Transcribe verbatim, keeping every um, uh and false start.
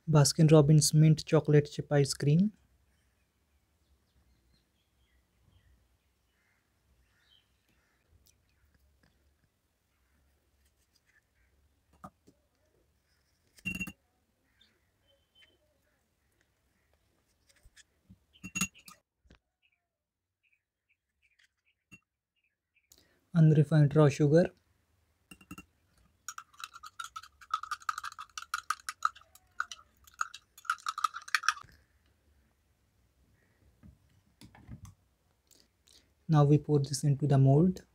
Baskin Robbins mint chocolate chip ice cream, unrefined raw sugar, now we pour this into the mold.